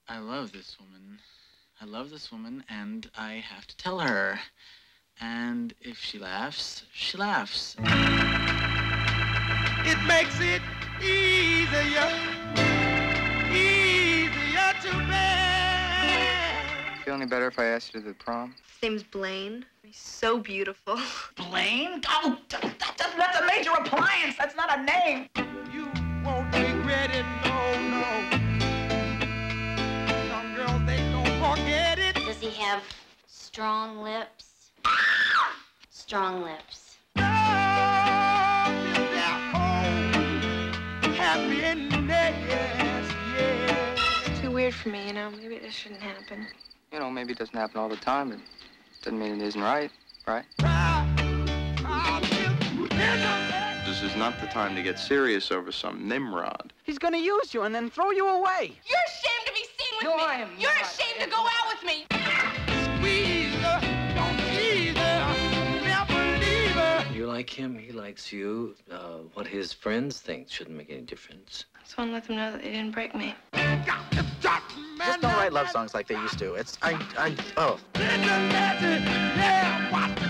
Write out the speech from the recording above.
I love this woman. I love this woman, and I have to tell her. And if she laughs, she laughs. It makes it easier to bear. Feel any better if I asked you to the prom? His name's Blaine. He's so beautiful. Blaine? Oh, that's a major appliance. That's not a name. You won't regret it, no. Some girls, they don't forget it. Does he have strong lips? Strong lips. It's too weird for me, you know. Maybe this shouldn't happen. You know, maybe it doesn't happen all the time, but it doesn't mean it isn't right, right? This is not the time to get serious over some Nimrod. He's gonna use you and then throw you away. You're ashamed to be seen with me. I am You're not. ashamed to go out with me. You like him, he likes you. What his friends think shouldn't make any difference. I just want to let them know that they didn't break me. Just don't write love songs like they used to. Oh.